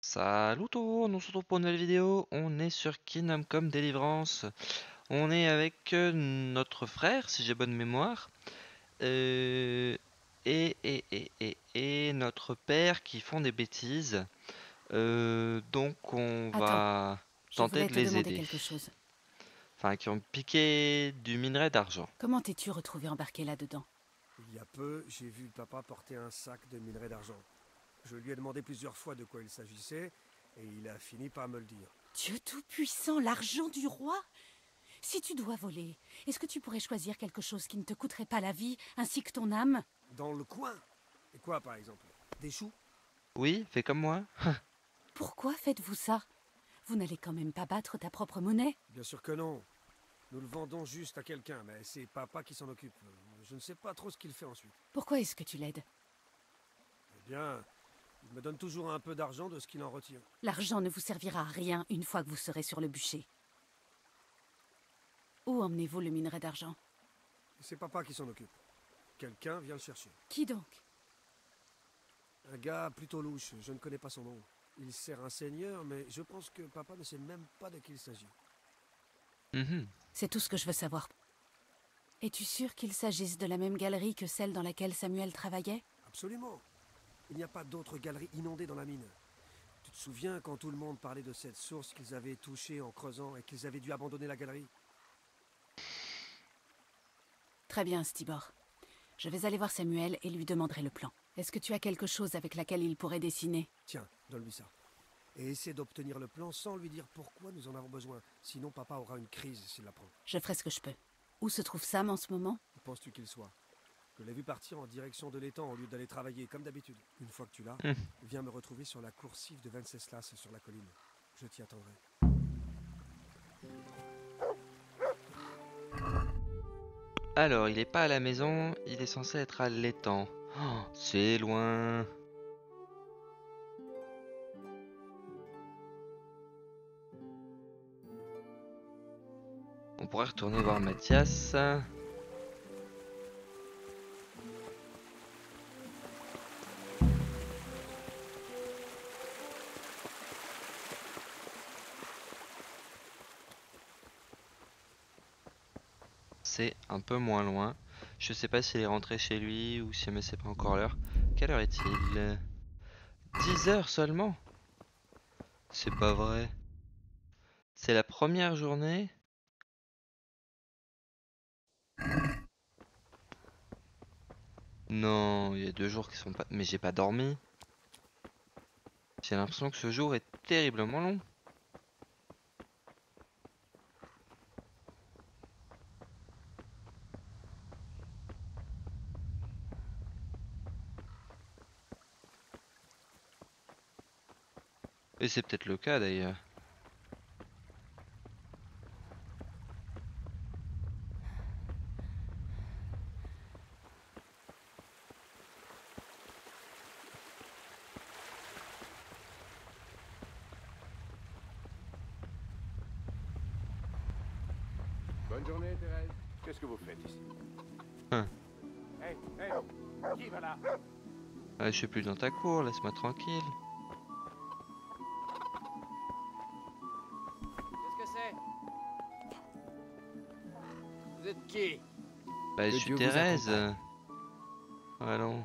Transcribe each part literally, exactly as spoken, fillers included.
Salut tout le monde, on se retrouve pour une nouvelle vidéo. On est sur Kingdom Come Deliverance. On est avec euh, notre frère, si j'ai bonne mémoire, euh, et, et, et, et, et notre père qui font des bêtises. Euh, donc on Attends, va je tenter voulais de te les demander aider. quelque chose. Enfin, qui ont piqué du minerai d'argent. Comment t'es-tu retrouvé embarqué là-dedans? Il y a peu, j'ai vu papa porter un sac de minerai d'argent. Je lui ai demandé plusieurs fois de quoi il s'agissait, et il a fini par me le dire. Dieu tout-puissant, l'argent du roi? Si tu dois voler, est-ce que tu pourrais choisir quelque chose qui ne te coûterait pas la vie, ainsi que ton âme? Dans le coin. Et quoi, par exemple? Des choux? Oui, fais comme moi. Pourquoi faites-vous ça? Vous n'allez quand même pas battre ta propre monnaie? Bien sûr que non. Nous le vendons juste à quelqu'un, mais c'est papa qui s'en occupe. Je ne sais pas trop ce qu'il fait ensuite. Pourquoi est-ce que tu l'aides? Eh bien, il me donne toujours un peu d'argent de ce qu'il en retire. L'argent ne vous servira à rien une fois que vous serez sur le bûcher. Où emmenez-vous le minerai d'argent? C'est papa qui s'en occupe. Quelqu'un vient le chercher. Qui donc? Un gars plutôt louche, je ne connais pas son nom. Il sert un seigneur, mais je pense que papa ne sait même pas de qui il s'agit. Mhm. C'est tout ce que je veux savoir. Es-tu sûr qu'il s'agisse de la même galerie que celle dans laquelle Samuel travaillait? Absolument. Il n'y a pas d'autre galerie inondée dans la mine. Tu te souviens quand tout le monde parlait de cette source qu'ils avaient touchée en creusant et qu'ils avaient dû abandonner la galerie? Très bien, Stibor. Je vais aller voir Samuel et lui demanderai le plan. Est-ce que tu as quelque chose avec laquelle il pourrait dessiner? Tiens, donne-lui ça. Et essaie d'obtenir le plan sans lui dire pourquoi nous en avons besoin. Sinon papa aura une crise s'il l'apprend. Je ferai ce que je peux. Où se trouve Sam en ce moment? Où penses-tu qu'il soit? Je l'ai vu partir en direction de l'étang au lieu d'aller travailler comme d'habitude. Une fois que tu l'as, Mhm. viens me retrouver sur la coursive de Venceslas sur la colline. Je t'y attendrai. Alors, il est pas à la maison, il est censé être à l'étang. Oh, c'est loin. On pourrait retourner voir Mathias. C'est un peu moins loin. Je sais pas s'il est rentré chez lui ou si mais c'est pas encore l'heure. Quelle heure est-il? Dix heures seulement? C'est pas vrai. C'est la première journée? Non, il y a deux jours qui sont pas... Mais j'ai pas dormi. J'ai l'impression que ce jour est terriblement long. Et c'est peut-être le cas d'ailleurs. Bonne journée, Thérèse. Qu'est-ce que vous faites ici? Hein. Hé, hé, qui va là? Ouais, je suis plus dans ta cour, laisse-moi tranquille. Qu'est-ce que c'est? Vous êtes qui? Bah, je Que suis Dieu vous Thérèse. accompagne. Allons.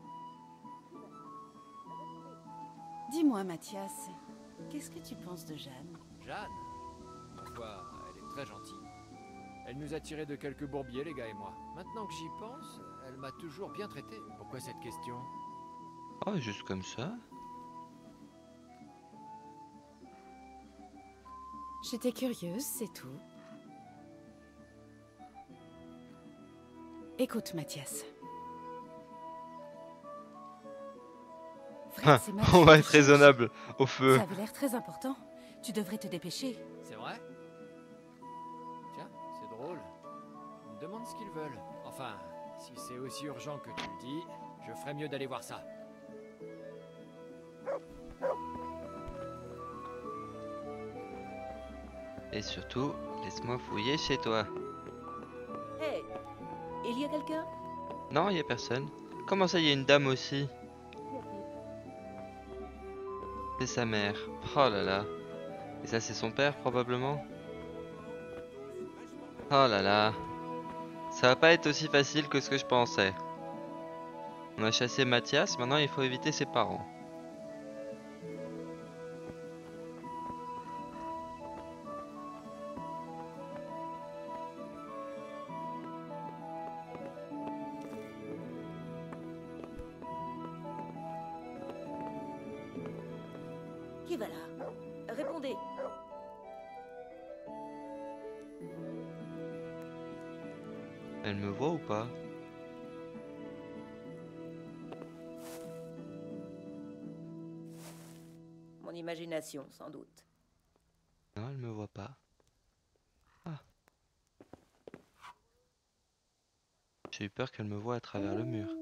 Dis-moi, Mathias, qu'est-ce que tu penses de Jeanne? Jeanne? Ma foi, elle est très gentille. Elle nous a tiré de quelques bourbiers, les gars et moi. Maintenant que j'y pense, elle m'a toujours bien traité. Pourquoi cette question? Oh, juste comme ça. J'étais curieuse, c'est tout. Écoute, Mathias. Fred, Hein, c'est Max on qui va te être cherche. raisonnable au feu. Ça avait l'air très important. Tu devrais te dépêcher. C'est vrai? Tiens, c'est drôle. Ils me demandent ce qu'ils veulent. Enfin, si c'est aussi urgent que tu le dis, je ferais mieux d'aller voir ça. Et surtout, laisse-moi fouiller chez toi. Hé, il y a quelqu'un? Non, il y a personne. Comment ça, il y a une dame aussi? C'est sa mère. Oh là là. Et ça c'est son père probablement. Oh là là. Ça va pas être aussi facile que ce que je pensais. On a chassé Mathias, maintenant il faut éviter ses parents. Qui va là? Répondez. Elle me voit ou pas? Mon imagination, sans doute. Non, elle me voit pas. Ah. J'ai eu peur qu'elle me voie à travers le mur.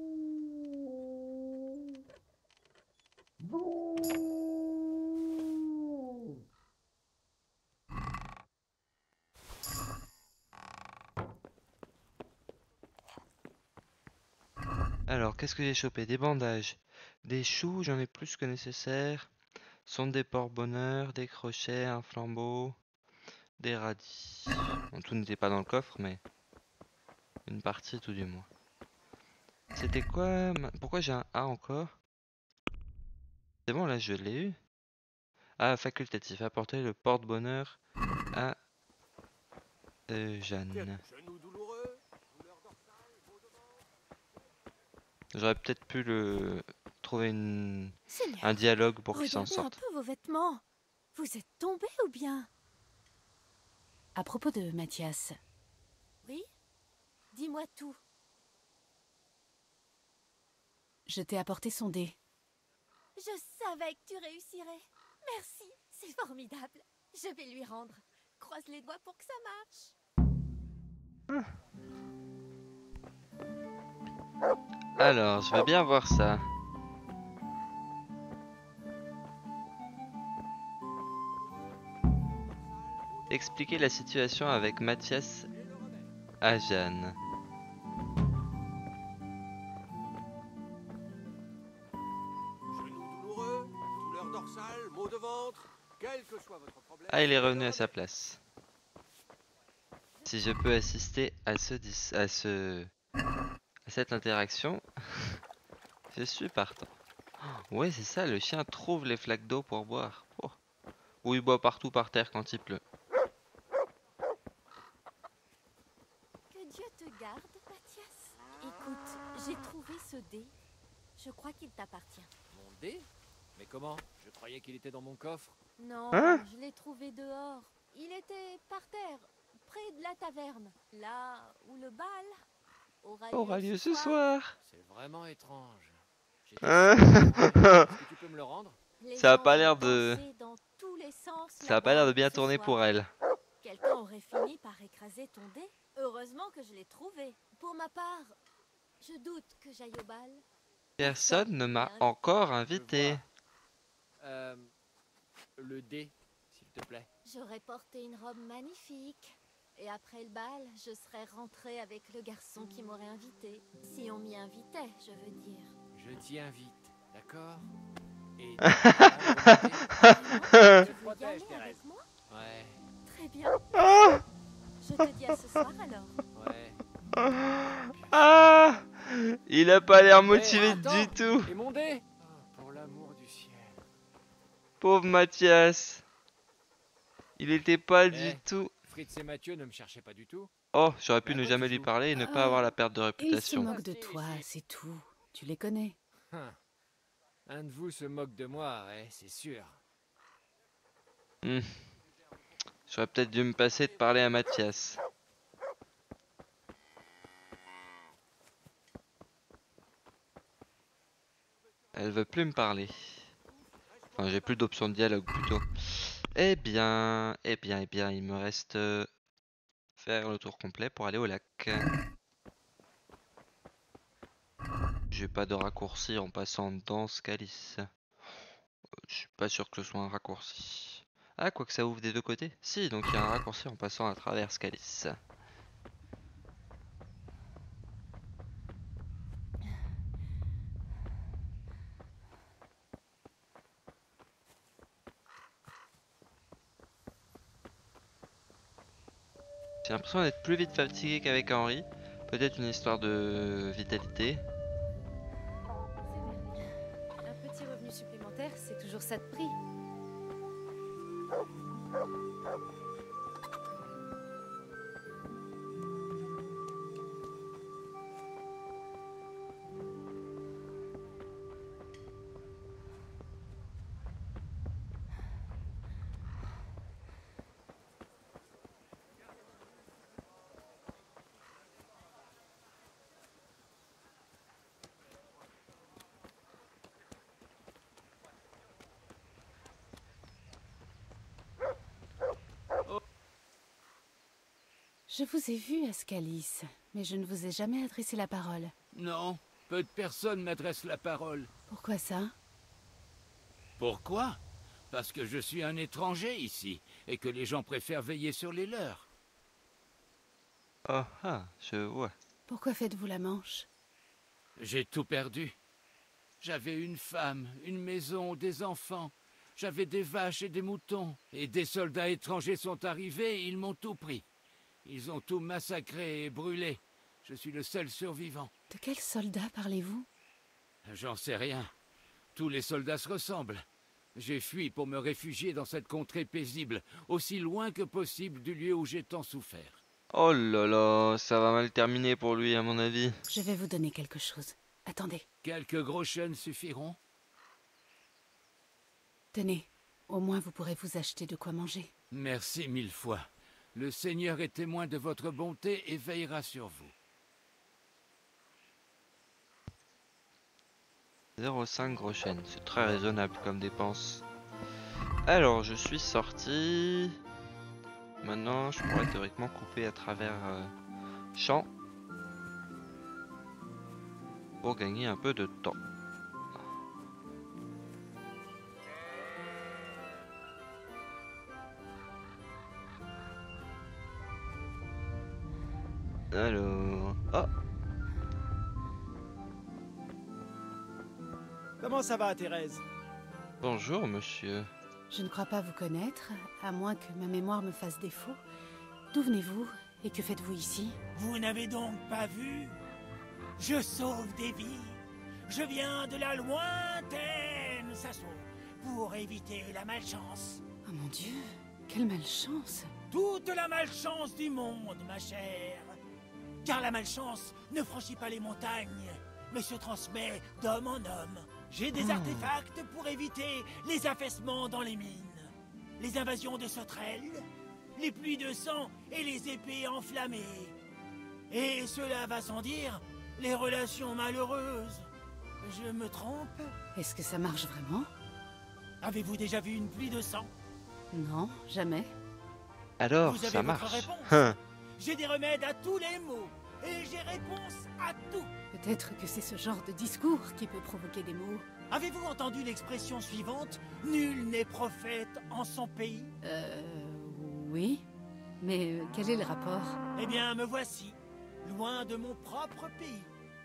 Alors, qu'est-ce que j'ai chopé? Des bandages, des choux, j'en ai plus que nécessaire. Sonde des porte-bonheur, des crochets, un flambeau, des radis. Bon, tout n'était pas dans le coffre, mais une partie tout du moins. C'était quoi? ma- Pourquoi j'ai un A encore? C'est bon, là je l'ai eu. Ah, facultatif, apporter le porte-bonheur à euh, Jeanne. Genou douloureux, douleur dorsale, maux de ventre. J'aurais peut-être pu le trouver une... Seigneur, un dialogue pour qu'il s'en regardez un sorte. peu vos vêtements. Vous êtes tombé ou bien? À propos de Mathias. Oui? Dis-moi tout. Je t'ai apporté son dé. Je savais que tu réussirais. Merci, c'est formidable. Je vais lui rendre. Croise les doigts pour que ça marche. Alors, je veux bien voir ça. Expliquer la situation avec Mathias à Jeanne. Genou douloureux, douleur dorsale, maux de ventre. Quel que soit votre problème. Ah, il est revenu à sa place. Si je peux assister à ce dis- à ce à cette interaction, je suis partant. Oh, ouais, c'est ça, le chien trouve les flaques d'eau pour boire. Oh. Ou il boit partout par terre quand il pleut. Que Dieu te garde, Mathias. Écoute, j'ai trouvé ce dé. Je crois qu'il t'appartient. Mon dé? Mais comment? Je croyais qu'il était dans mon coffre. Non, Hein? je l'ai trouvé dehors. Il était par terre, près de la taverne. Là où le bal aura lieu, Aura lieu ce soir. C'est vraiment étrange. J'étais Hein? sûr que- Est-ce que tu peux me le rendre? Les Ça a gens pas vont l'air de- danser dans tous les sens Ça a pas l'air de là-bas bien ce tourner soir. pour elle. Quelqu'un aurait fini par écraser ton dé. Heureusement que je l'ai trouvé. Pour ma part, je doute que j'aille au bal. Personne ne m'a encore invité. Euh, le dé, s'il te plaît. J'aurais porté une robe magnifique. Et après le bal, je serais rentrée avec le garçon qui m'aurait invité. Si on m'y invitait, je veux dire. Je t'y invite, d'accord? Et... Tu veux y protège, aller Thérèse. avec moi? Ouais, Très bien. Ah, Je te dis à ce soir alors. ouais. ah, il a pas l'air Eh, motivé attends, du tout. Et mon dé? Oh, pour l'amour du ciel. Pauvre Mathias. Il était pas Eh. du tout. Fritz et Mathieu ne me cherchaient pas du tout. Oh, j'aurais pu Mais à ne quoi jamais tu lui joues? parler et ne pas Ah, avoir la perte de Il se réputation. moque de Si, toi, si. c'est tout. Tu les connais. Hein. Un de vous se moque de moi, ouais, c'est sûr. Hmm. J'aurais peut-être dû me passer de parler à Mathias. Elle veut plus me parler. Enfin, j'ai plus d'options de dialogue plutôt. Eh bien, eh bien, eh bien, il me reste euh, faire le tour complet pour aller au lac. J'ai pas de raccourci en passant dans ce calice. Euh, Je suis pas sûr que ce soit un raccourci. Ah, quoi que ça ouvre des deux côtés. Si, donc il y a un raccourci en passant à travers ce calice. J'ai l'impression d'être plus vite fatigué qu'avec Henri. Peut-être une histoire de vitalité. Un petit revenu supplémentaire, c'est toujours ça de prix. Je vous ai vu, Ascalis, mais je ne vous ai jamais adressé la parole. Non, peu de personnes m'adressent la parole. Pourquoi ça? Pourquoi? Parce que je suis un étranger ici, et que les gens préfèrent veiller sur les leurs. Oh ah, je vois. Pourquoi faites-vous la manche? J'ai tout perdu. J'avais une femme, une maison, des enfants. J'avais des vaches et des moutons. Et des soldats étrangers sont arrivés et ils m'ont tout pris. Ils ont tout massacré et brûlé. Je suis le seul survivant. De quels soldats parlez-vous? J'en sais rien. Tous les soldats se ressemblent. J'ai fui pour me réfugier dans cette contrée paisible, aussi loin que possible du lieu où j'ai tant souffert. Oh là là, ça va mal terminer pour lui à mon avis. Je vais vous donner quelque chose. Attendez. Quelques gros chênes suffiront? Tenez, au moins vous pourrez vous acheter de quoi manger. Merci mille fois. Le Seigneur est témoin de votre bonté et veillera sur vous. zéro virgule cinq gros chênes, c'est très raisonnable comme dépense. Alors, je suis sorti. Maintenant, je pourrais théoriquement couper à travers euh, champs pour gagner un peu de temps. Alors, oh, Comment ça va, Thérèse? bonjour monsieur. Je ne crois pas vous connaître, à moins que ma mémoire me fasse défaut. D'où venez-vous et que faites-vous ici? Vous n'avez donc pas vu? Je sauve des vies. Je viens de la lointaine Sasso pour éviter la malchance. Oh mon Dieu, quelle malchance! Toute la malchance du monde, ma chère. Car la malchance ne franchit pas les montagnes, mais se transmet d'homme en homme. J'ai des Hmm. artefacts pour éviter les affaissements dans les mines, les invasions de sauterelles, les pluies de sang et les épées enflammées. Et cela va sans dire, les relations malheureuses. Je me trompe? Est-ce que ça marche vraiment? Avez-vous déjà vu une pluie de sang? Non, jamais. Alors, Vous avez ça votre marche. réponse. Hein. J'ai des remèdes à tous les maux, et j'ai réponse à tout. Peut-être que c'est ce genre de discours qui peut provoquer des mots. Avez-vous entendu l'expression suivante? Nul n'est prophète en son pays? Euh... Oui. Mais euh, quel est le rapport? Eh bien, me voici, loin de mon propre pays.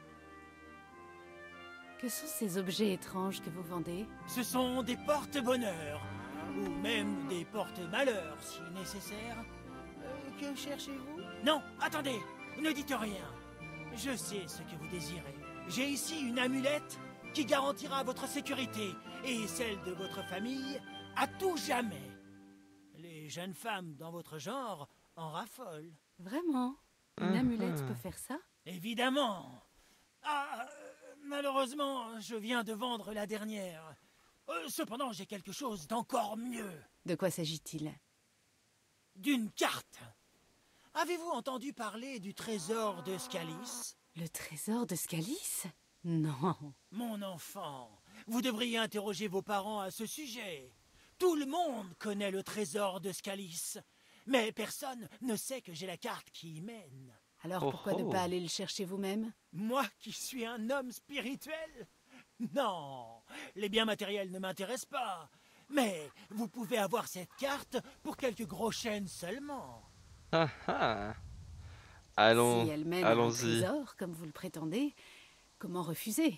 Que sont ces objets étranges que vous vendez? Ce sont des porte-bonheur, ou même des porte-malheur, si nécessaire. Euh, que cherchez-vous? Non, attendez, ne dites rien. Je sais ce que vous désirez. J'ai ici une amulette qui garantira votre sécurité et celle de votre famille à tout jamais. Les jeunes femmes dans votre genre en raffolent. Vraiment? Une Ah, amulette ah. peut faire ça? Évidemment. Ah, euh, malheureusement, je viens de vendre la dernière. Euh, cependant, j'ai quelque chose d'encore mieux. De quoi s'agit-il? D'une carte. Avez-vous entendu parler du trésor de Scalis? Le trésor de Scalis? Non. Mon enfant, vous devriez interroger vos parents à ce sujet. Tout le monde connaît le trésor de Scalis, mais personne ne sait que j'ai la carte qui y mène. Alors Oh pourquoi ne oh. pas aller le chercher vous-même? Moi qui suis un homme spirituel? Non, les biens matériels ne m'intéressent pas. Mais vous pouvez avoir cette carte pour quelques gros chênes seulement. Ah ah. Allons, Si elle mène à un allons-y. trésor, comme vous le prétendez, comment refuser?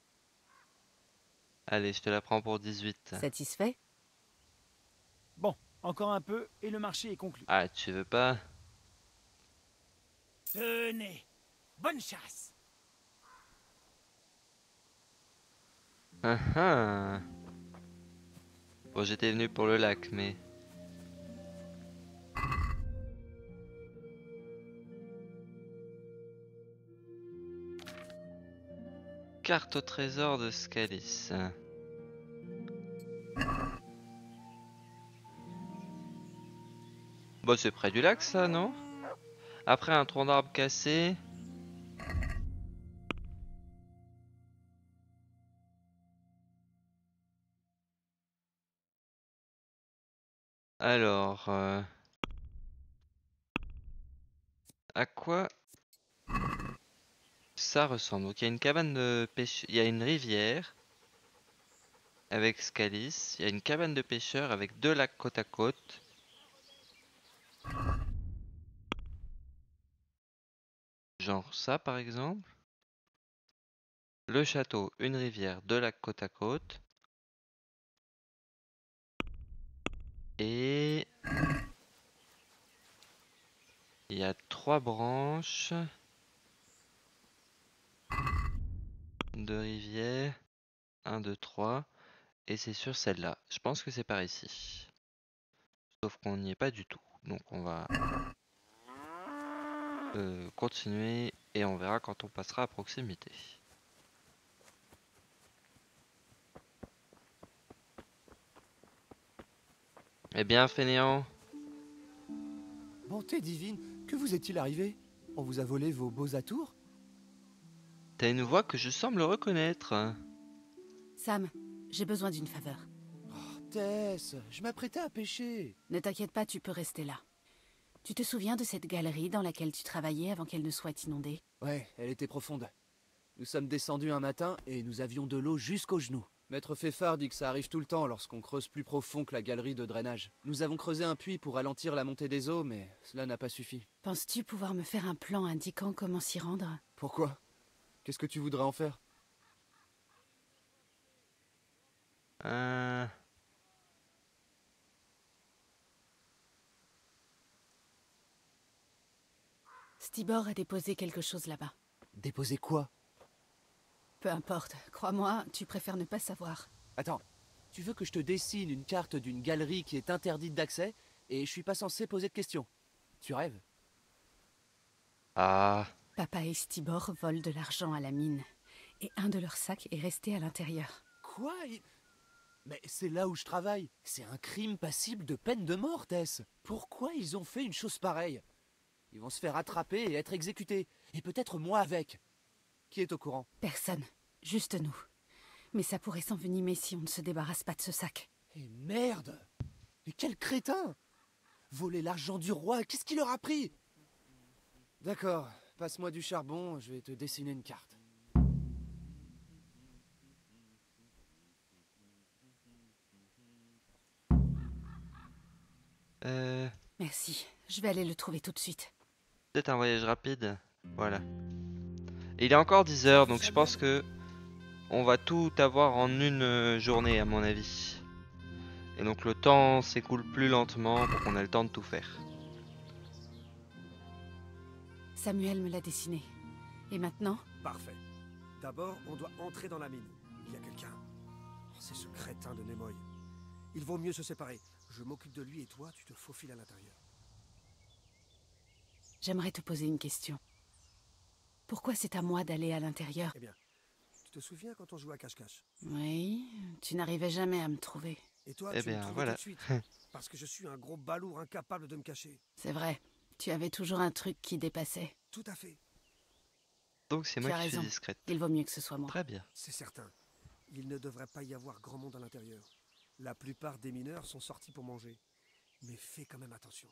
Allez, je te la prends pour dix-huit. Satisfait? Bon, Encore un peu et le marché est conclu. Ah, tu veux pas? Tenez, bonne chasse. Ah ah. Bon, j'étais venu pour le lac, mais... Carte au trésor de Scalis. Bon, c'est près du lac, ça, non? Après un tronc d'arbre cassé... Alors... euh, À quoi ça ressemble? Donc il y a une cabane de pêche... Il y a une rivière avec Scalis. Il y a une cabane de pêcheurs avec deux lacs côte à côte. Genre ça par exemple. Le château, une rivière, deux lacs côte à côte. Et... il y a trois branches de rivière. un, deux, trois. Et c'est sur celle-là. Je pense que c'est par ici. Sauf qu'on n'y est pas du tout. Donc on va euh, continuer et on verra quand on passera à proximité. Eh bien, fainéant. Bonté divine, que vous est-il arrivé? On vous a volé vos beaux atours? T'as une voix que je semble reconnaître. Sam, j'ai besoin d'une faveur. Oh, Tess, je m'apprêtais à pêcher. Ne t'inquiète pas, tu peux rester là. Tu te souviens de cette galerie dans laquelle tu travaillais avant qu'elle ne soit inondée? Ouais, elle était profonde. Nous sommes descendus un matin et nous avions de l'eau jusqu'aux genoux. Maître Feffard dit que ça arrive tout le temps lorsqu'on creuse plus profond que la galerie de drainage. Nous avons creusé un puits pour ralentir la montée des eaux, mais cela n'a pas suffi. Penses-tu pouvoir me faire un plan indiquant comment s'y rendre? Pourquoi? Qu'est-ce que tu voudrais en faire? Euh... Stibor a déposé quelque chose là-bas. Déposer quoi? Peu importe, crois-moi, tu préfères ne pas savoir. Attends, tu veux que je te dessine une carte d'une galerie qui est interdite d'accès et je suis pas censé poser de questions? Tu rêves? Ah... Papa et Stibor volent de l'argent à la mine. Et un de leurs sacs est resté à l'intérieur. Quoi? Il... Mais c'est là où je travaille. C'est un crime passible de peine de mort, Tess. Pourquoi ils ont fait une chose pareille? Ils vont se faire attraper et être exécutés. Et peut-être moi avec. Qui est au courant? Personne. Juste nous. Mais ça pourrait s'envenimer si on ne se débarrasse pas de ce sac. Et merde! Mais quel crétin! Voler l'argent du roi, qu'est-ce qu'il leur a pris? D'accord, passe-moi du charbon, je vais te dessiner une carte. Euh... Merci, je vais aller le trouver tout de suite. Peut-être un voyage rapide. Voilà. Et il est encore dix heures, donc je pense que on va tout avoir en une journée à mon avis. Et donc le temps s'écoule plus lentement pour qu'on ait le temps de tout faire. Samuel me l'a dessiné. Et maintenant? Parfait. D'abord, on doit entrer dans la mine. Il y a quelqu'un. Oh, c'est ce crétin de Nimoy. Il vaut mieux se séparer. Je m'occupe de lui et toi, tu te faufiles à l'intérieur. J'aimerais te poser une question. Pourquoi c'est à moi d'aller à l'intérieur? Eh bien, tu te souviens quand on jouait à cache-cache? Oui, tu n'arrivais jamais à me trouver. Et toi, eh tu me bien, trouvais voilà. tout de suite. Parce que je suis un gros balourd incapable de me cacher. C'est vrai, tu avais toujours un truc qui dépassait. Tout à fait. Donc c'est Tu moi as qui suis raison. discrète. Il vaut mieux que ce soit moi. Très bien. C'est certain. Il ne devrait pas y avoir grand monde à l'intérieur. La plupart des mineurs sont sortis pour manger. Mais fais quand même attention.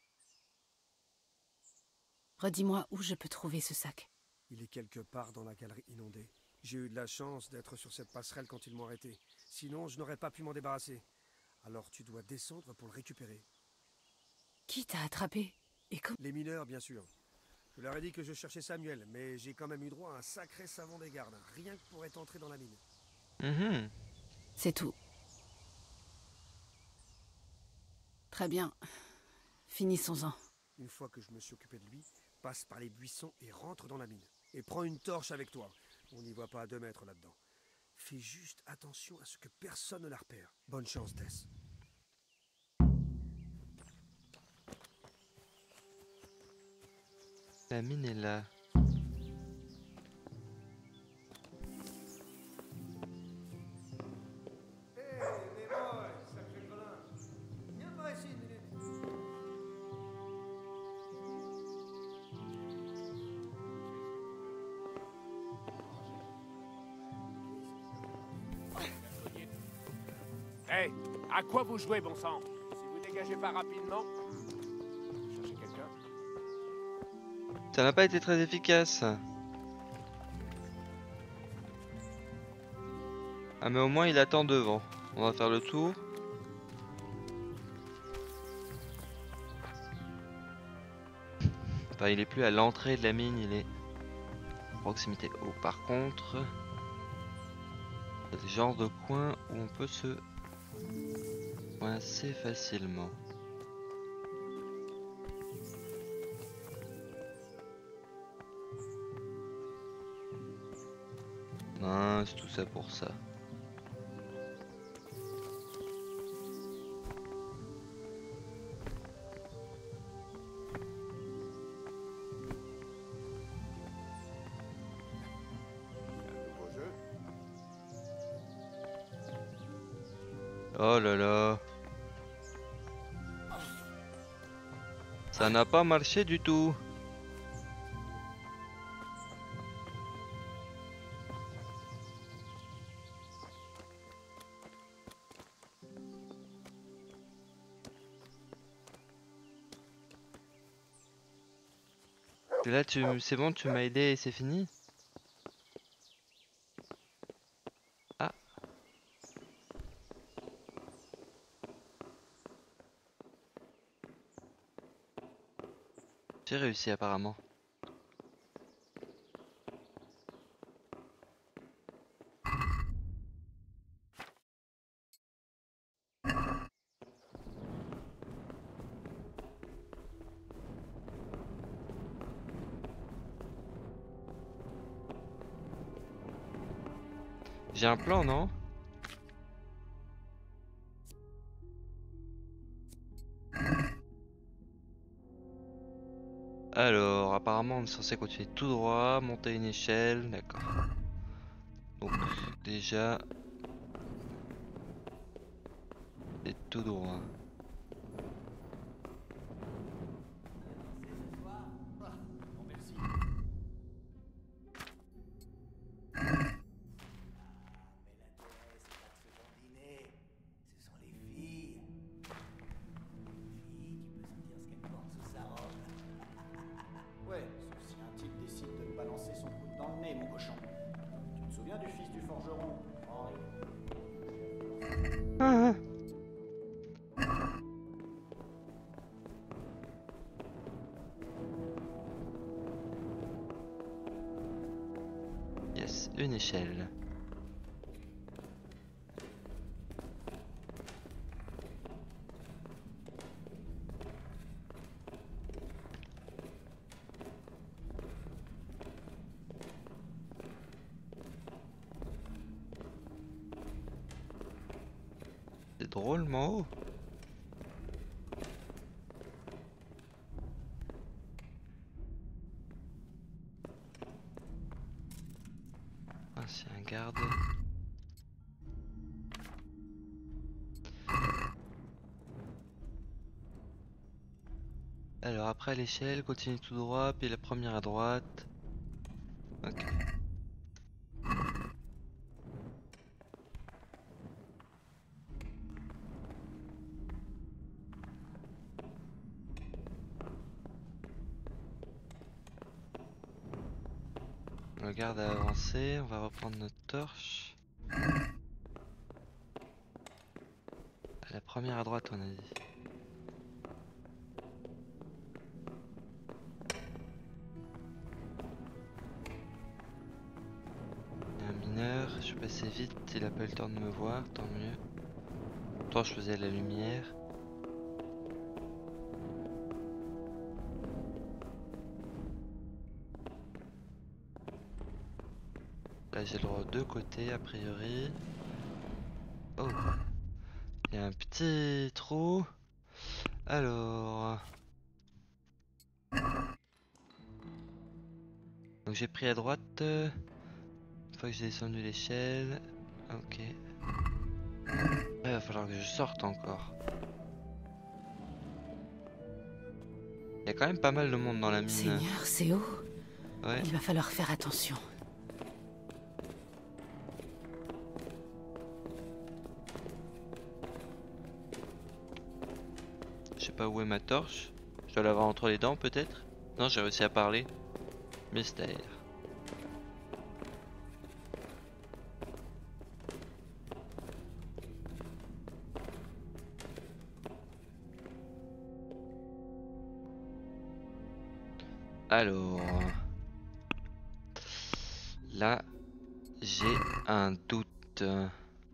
Redis-moi où je peux trouver ce sac. Il est quelque part dans la galerie inondée. J'ai eu de la chance d'être sur cette passerelle quand ils m'ont arrêté. Sinon, je n'aurais pas pu m'en débarrasser. Alors tu dois descendre pour le récupérer. Qui t'a attrapé? Et comment? Les mineurs, bien sûr. Je leur ai dit que je cherchais Samuel, mais j'ai quand même eu droit à un sacré savon des gardes, rien que pour être entré dans la mine. Mhm. C'est tout. Très bien. Finissons-en. Une fois que je me suis occupé de lui, passe par les buissons et rentre dans la mine. Et prends une torche avec toi. On n'y voit pas à deux mètres là-dedans. Fais juste attention à ce que personne ne la repère. Bonne chance, Tess. La mine est là. Hé, à quoi vous jouez, bon sang? Si vous dégagez pas rapidement... Cherchez quelqu'un? Ça n'a pas été très efficace. Ah mais au moins il attend devant. On va faire le tour. Enfin il est plus à l'entrée de la mine, il est à proximité. Oh par contre... Il y a des genres de coins où on peut se coincer facilement. Mince, tout ça pour ça. Oh là là. Ça n'a pas marché du tout. Et là tu c'est bon, tu m'as aidé et c'est fini? Ah. J'ai réussi apparemment. J'ai un plan, non? Alors, apparemment on est censé continuer tout droit, monter une échelle, d'accord. Donc déjà, c'est tout droit. Ouais, sauf si un type décide de me balancer son coude dans le nez, mon cochon. Tu te souviens du fils du forgeron, Henri? Ah. Yes, une échelle. C'est drôlement haut. Ah, c'est un garde. Alors après l'échelle, continue tout droit, puis la première à droite. Ok. Le garde a avancé, on va reprendre notre torche. À la première à droite on a dit. Il y a un mineur, je suis passé vite, il a pas eu le temps de me voir, tant mieux. Pourtant je faisais la lumière. Là j'ai le droit aux deux côtés a priori. Oh, il y a un petit trou. Alors, donc j'ai pris à droite. Une fois que j'ai descendu l'échelle. Ok. Il va falloir que je sorte encore. Il y a quand même pas mal de monde dans la mine. Seigneur, c'est haut. Ouais. Il va falloir faire attention. Je sais pas où est ma torche. Je dois l'avoir entre les dents peut-être. Non, j'ai réussi à parler. Mystère. Alors, là, j'ai un doute. A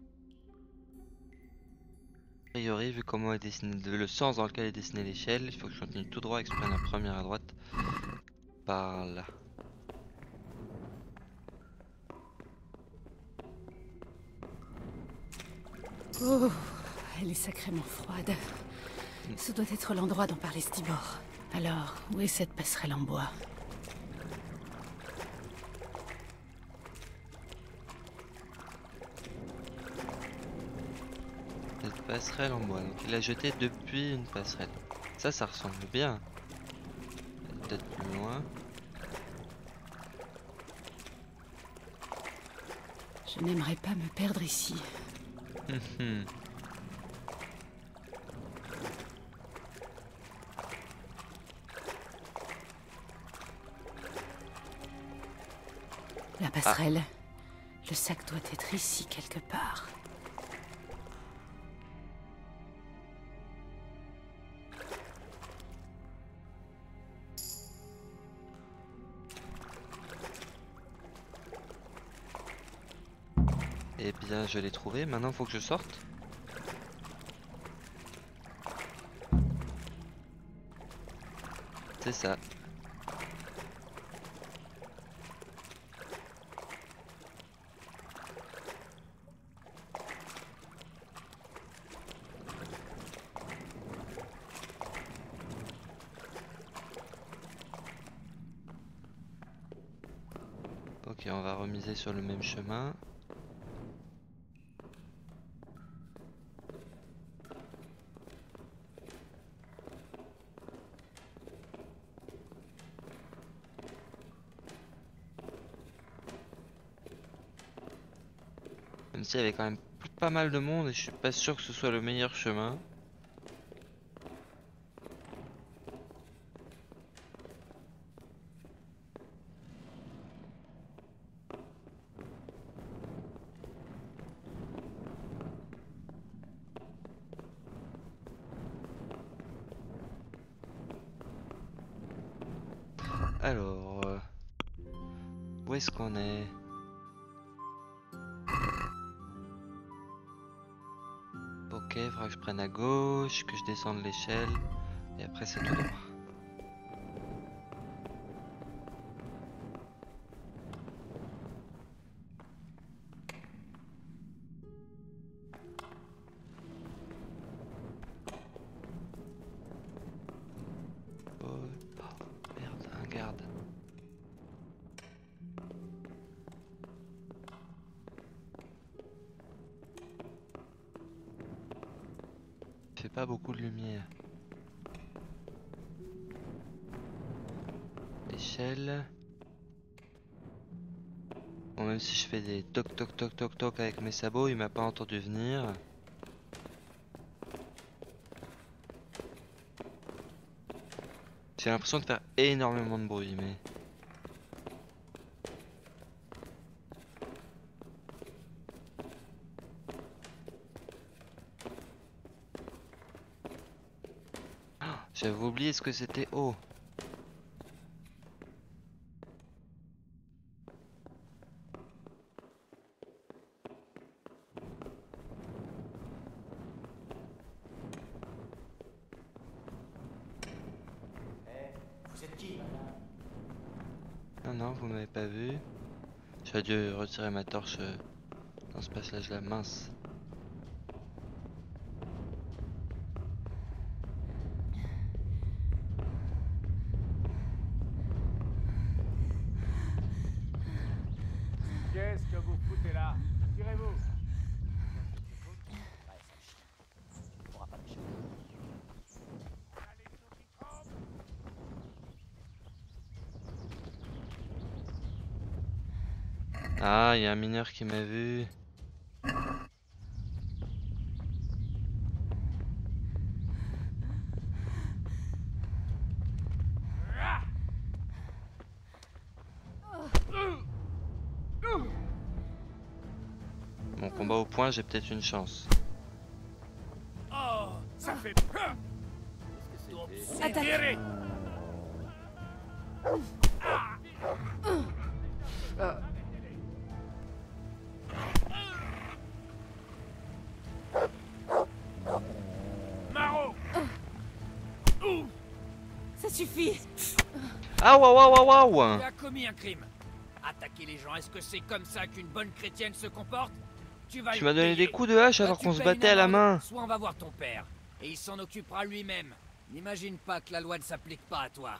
priori, vu comment est dessiné, le sens dans lequel est dessinée l'échelle, il faut que je continue tout droit et que je prenne la première à droite. Par là. Oh, elle est sacrément froide. Ce doit être l'endroit dont parlait Stibor. Alors, où est cette passerelle en bois? Cette passerelle en bois. Donc il a jeté depuis une passerelle. Ça, ça ressemble bien. Peut-être plus loin. Je n'aimerais pas me perdre ici. La passerelle. Ah. Le sac doit être ici quelque part. Eh bien, je l'ai trouvé. Maintenant, faut que je sorte. C'est ça. Ok, on va remiser sur le même chemin. Même s'il y avait quand même pas mal de monde et je suis pas sûr que ce soit le meilleur chemin. Alors, euh, où est-ce qu'on est? Ok, il faudra que je prenne à gauche, que je descende l'échelle, et après c'est tout droit. Oh, oh, merde, un garde. Fait pas beaucoup de lumière. Échelle. Bon, même si je fais des toc toc toc toc toc avec mes sabots, il m'a pas entendu venir. J'ai l'impression de faire énormément de bruit, mais... J'avais oublié ce que c'était haut. Vous êtes qui, madame? Non, non, vous m'avez pas vu. Je J'aurais dû retirer ma torche euh, dans ce passage-là, mince. Qu'est-ce que vous foutez là? Tirez-vous. Ah, il y a un mineur qui m'a vu. Mon combat au point, j'ai peut-être une chance. Oh, ça fait peur. Attaque. Tirez. Maro. Ça suffit. Ah waouh waouh waouh waouh. Tu as commis un crime. Attaquer les gens, est-ce que c'est comme ça qu'une bonne chrétienne se comporte? Tu vas Tu le m'as donné payer. des coups de hache Soit alors tu qu'on se payes battait une à la amende, main. Soit on va voir ton père, et il s'en occupera lui-même. N'imagine pas que la loi ne s'applique pas à toi.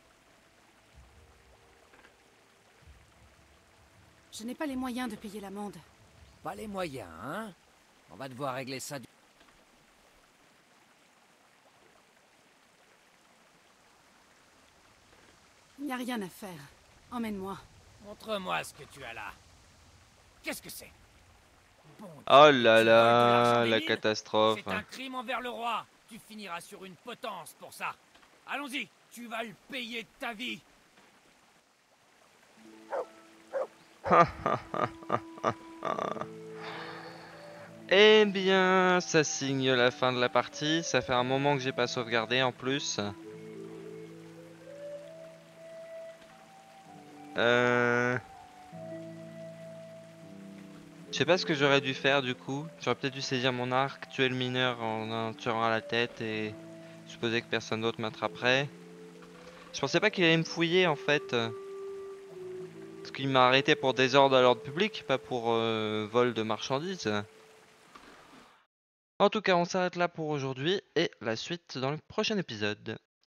Je n'ai pas les moyens de payer l'amende. Pas les moyens, hein? On va devoir régler ça du... Il n'y a rien à faire. Emmène-moi. Montre-moi ce que tu as là. Qu'est-ce que c'est? Bon, Oh là tu voles de l'argent là, des la mines? catastrophe. C'est un crime envers le roi. Tu finiras sur une potence pour ça. Allons-y, tu vas le payer de ta vie. Eh bien, ça signe la fin de la partie. Ça fait un moment que j'ai pas sauvegardé en plus. Euh... Je sais pas ce que j'aurais dû faire du coup. J'aurais peut-être dû saisir mon arc, tuer le mineur en un tirant à la tête et supposer que personne d'autre m'attraperait. Je pensais pas qu'il allait me fouiller en fait. Parce qu'il m'a arrêté pour désordre à l'ordre public, pas pour euh, vol de marchandises. En tout cas, on s'arrête là pour aujourd'hui et la suite dans le prochain épisode.